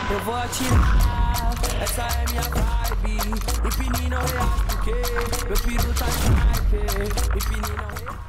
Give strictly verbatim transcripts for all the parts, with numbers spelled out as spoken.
Eu vou atirar, essa é minha vibe. Empine não reage porque meu piru tá sniper. Empine não reage.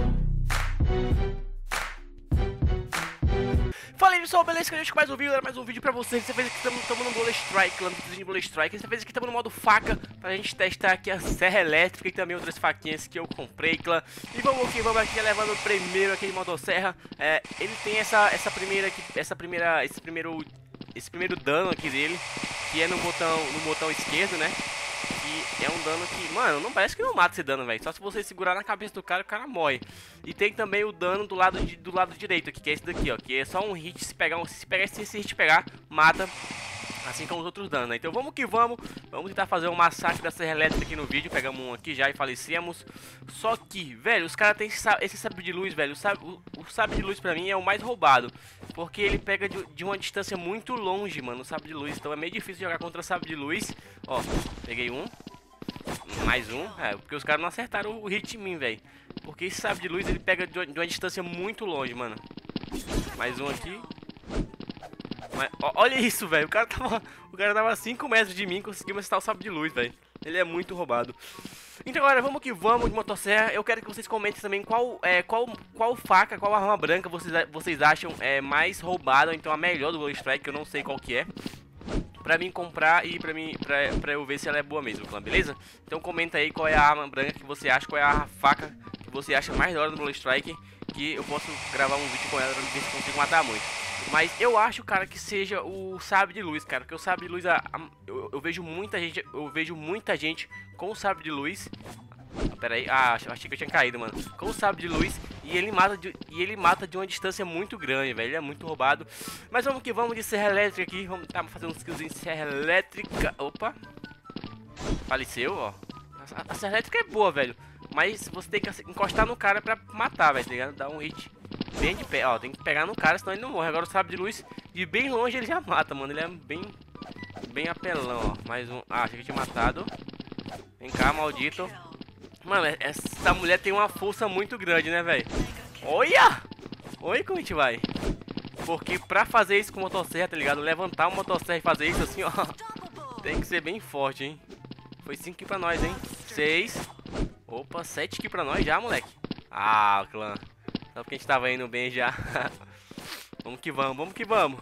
Fala aí pessoal, beleza? Que a gente mais um vídeo, era mais um vídeo pra vocês. Dessa vez aqui estamos no Bullet Strike, lá no vídeo de Bullet Strike. Dessa vez aqui estamos no modo faca, pra gente testar aqui a serra elétrica e também outras faquinhas que eu comprei, clã. E vamos aqui, vamos aqui levando primeiro aqui de motosserra. É, ele tem essa, essa primeira aqui, essa primeira, esse primeiro, esse primeiro dano aqui dele, que é no botão, no botão esquerdo, né? Que é um dano que, mano, não parece que não mata esse dano, velho. Só se você segurar na cabeça do cara, o cara morre. E tem também o dano do lado, de, do lado direito aqui, que é esse daqui, ó. Que é só um hit, se pegar, um, se pegar se esse hit pegar, mata. Assim como os outros danos, né? Então vamos que vamos. Vamos tentar fazer um massacre da serra elétrica aqui no vídeo. Pegamos um aqui já e falecemos. Só que, velho, os caras têm esse, esse sabre de luz, velho. O sabre, o, o sabre de luz pra mim é o mais roubado. Porque ele pega de, de uma distância muito longe, mano, o sabre de luz. Então é meio difícil jogar contra sabre de luz. Ó, peguei um. Mais um. É, porque os caras não acertaram o hit em mim, velho. Porque esse sabre de luz ele pega de uma, de uma distância muito longe, mano. Mais um aqui. Mas, ó, olha isso, velho. O cara tava, o cara tava a cinco metros de mim e conseguiu acertar o sabre de luz, velho. Ele é muito roubado. Então agora vamos que vamos de motosserra. Eu quero que vocês comentem também qual, é, qual, qual faca, qual arma branca vocês, vocês acham é, mais roubada, ou então a melhor do Bullet Strike, que eu não sei qual que é. Pra mim comprar e pra, mim, pra, pra eu ver se ela é boa mesmo, beleza? Então comenta aí qual é a arma branca que você acha, qual é a faca que você acha mais da hora do Bullet Strike, que eu posso gravar um vídeo com ela pra ver se consigo matar muito. Mas eu acho, cara, que seja o sabre de luz, cara, porque o sabre de luz, a, a, eu, eu vejo muita gente, eu vejo muita gente com o sabre de luz. Ah, pera aí, ah, achei que eu tinha caído, mano. Com o sabre de luz e ele mata de, e ele mata de uma distância muito grande, velho. Ele é muito roubado. Mas vamos que vamos de serra elétrica aqui. Vamos tá, fazer uns kills em serra elétrica. Opa. Faleceu, ó. A, a serra elétrica é boa, velho. Mas você tem que encostar no cara pra matar, velho, tá ligado? Dar um hit bem de pé, ó. Tem que pegar no cara, senão ele não morre. Agora o sabre de luz, de bem longe ele já mata, mano. Ele é bem, bem apelão, ó. Mais um. Ah, achei que eu tinha matado. Vem cá, maldito. Mano, essa mulher tem uma força muito grande, né, velho? Olha! Olha como a gente vai. Porque pra fazer isso com motosserra, tá ligado? Levantar uma motosserra e fazer isso assim, ó. Tem que ser bem forte, hein? Foi cinco aqui pra nós, hein? seis. Opa, sete aqui pra nós já, moleque. Ah, clã. Só porque a gente tava indo bem já. Vamos que vamos, vamos que vamos.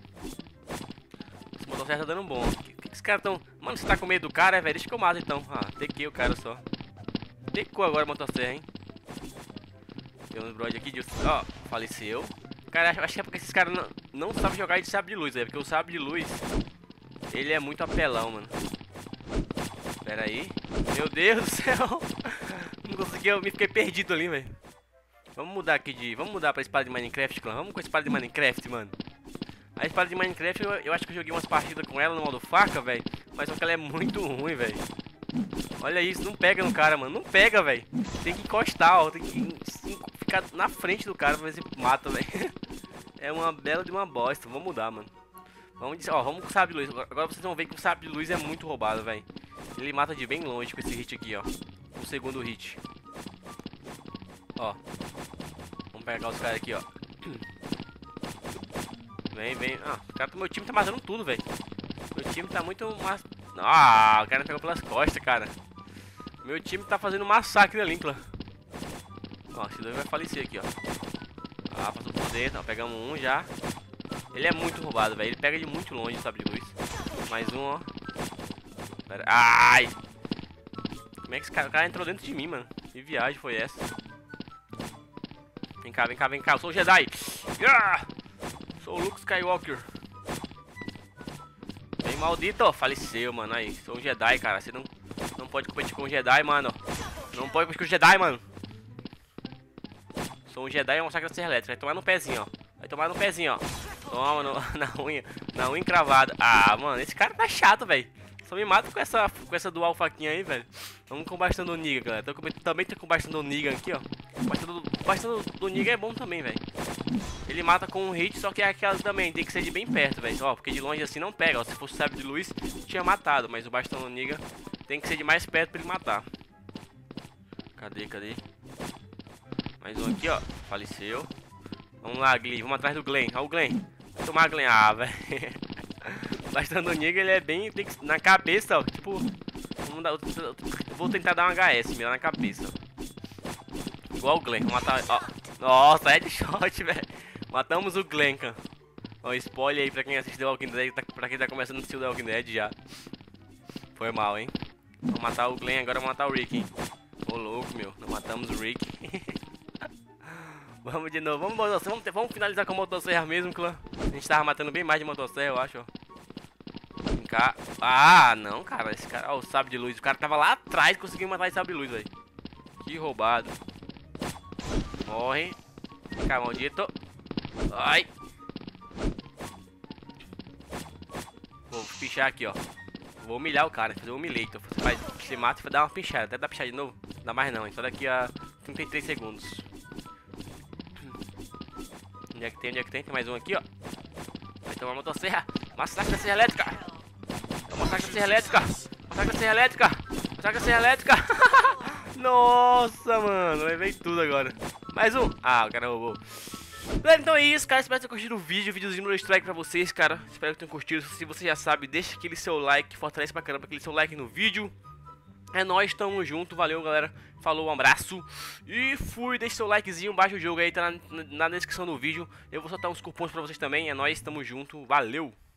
Esse motosserra tá dando bom. Que, que, que os caras tão... Mano, você tá com medo do cara, é, velho? Deixa que eu mato então. Ah, tequei o cara só. Tecou agora a motosserra, hein? Tem um brode aqui de... Ó, faleceu. Cara, acho que é porque esses caras não, não sabem jogar de sabre de luz, velho. Porque o sabre de luz, ele é muito apelão, mano. Pera aí. Meu Deus do céu. Não consegui, eu me fiquei perdido ali, velho. Vamos mudar aqui de... Vamos mudar pra espada de Minecraft, clã. Vamos com a espada de Minecraft, mano. A espada de Minecraft, eu, eu acho que eu joguei umas partidas com ela no modo faca, velho. Mas só que ela é muito ruim, velho. Olha isso, não pega no cara, mano. Não pega, velho. Tem que encostar, ó. Tem que ficar na frente do cara pra ver se mata, velho. É uma bela de uma bosta. Vamos mudar, mano. Vamos, ó, vamos com o sabre de luz. Agora vocês vão ver que o sabre de luz é muito roubado, velho. Ele mata de bem longe com esse hit aqui, ó. O segundo hit. Ó. Vamos pegar os caras aqui, ó. Vem, vem. Ah, o cara do meu time tá matando tudo, velho. Meu time tá muito... Mas... Ah, o cara pegou pelas costas, cara. Meu time tá fazendo um massacre ali, clã. Ó, esse dois vai falecer aqui, ó. Ah, passou por dentro, ó. Pegamos um já. Ele é muito roubado, velho. Ele pega de muito longe, sabe, de luz. Mais um, ó. Pera. Ai! Como é que esse cara, o cara entrou dentro de mim, mano? Que viagem foi essa? Vem cá, vem cá, vem cá. Eu sou o Jedi. Ah! Sou o Luke Skywalker. Bem maldito, ó. Faleceu, mano. Aí, sou um Jedi, cara. Você não, não pode competir com um Jedi, mano. Não pode competir com um Jedi, mano. Sou um Jedi e vou mostrar que a serra elétrica. Vai tomar no pezinho, ó. Vai tomar no pezinho, ó. Toma no, na unha. Na unha encravada. Ah, mano. Esse cara tá chato, velho. Só me mata com essa, com essa dual faquinha aí, velho. Vamos com o bastão do Niga, galera. Tô com, também tô com o bastão do Niga aqui, ó. O bastão do, o bastão do, do Niga é bom também, velho. Ele mata com um hit, só que é aquela também. Tem que ser de bem perto, velho. Ó, porque de longe assim não pega. Ó, se fosse sabre de luz, tinha matado. Mas o bastão do Niga tem que ser de mais perto pra ele matar. Cadê, cadê? Mais um aqui, ó. Faleceu. Vamos lá, Glee. Vamos atrás do Glenn. Ó o Glenn. Vai tomar a Glenn. Ah, velho. Bastando o Niga, ele é bem tem que- na cabeça, ó. Tipo, vamos dar, eu vou tentar dar um H S, mirar na cabeça. Ó. Igual o Glenn, vou matar. Ó. Nossa, headshot, velho. Matamos o Glenn, cara. Ó, spoiler aí pra quem assistiu The Walking Dead, tá, pra quem tá começando a assistir o The Walking Dead já. Foi mal, hein. Vou matar o Glenn, agora vou matar o Rick, hein. Ô louco, meu, não matamos o Rick. Vamos de novo, vamos, vamos, vamos finalizar com a motosserra mesmo, clã. A gente tava matando bem mais de motosserra, eu acho, ó. Vem cá. Ah, não, cara, esse cara, ó, o sabre de luz. O cara tava lá atrás, conseguiu matar esse sabre de luz, velho. Que roubado. Morre. Vem cá, maldito. Ai. Vou pichar aqui, ó. Vou humilhar o cara, fazer um humilhator. Você faz, você mata e dá uma pichada. Até dá pichar de novo. Não dá mais não, hein? Só daqui a trinta e três segundos. Onde é que tem? Onde é que tem? Tem mais um aqui, ó. Vai tomar motosserra. Massacre da serra elétrica. Massacre da serra elétrica. Massacre da serra elétrica. Massacre da serra elétrica. Nossa, mano. Levei tudo agora. Mais um. Ah, o cara roubou. Galera, então é isso, cara. Espero que tenham curtido o vídeo. Videozinho no strike pra vocês, cara. Espero que tenham curtido. Se você já sabe, deixa aquele seu like. Fortalece pra caramba aquele seu like no vídeo. É nóis, tamo junto. Valeu, galera. Falou, um abraço. E fui. Deixa seu likezinho. Baixa o jogo aí, tá na, na descrição do vídeo. Eu vou soltar uns cupons pra vocês também. É nóis, tamo junto. Valeu.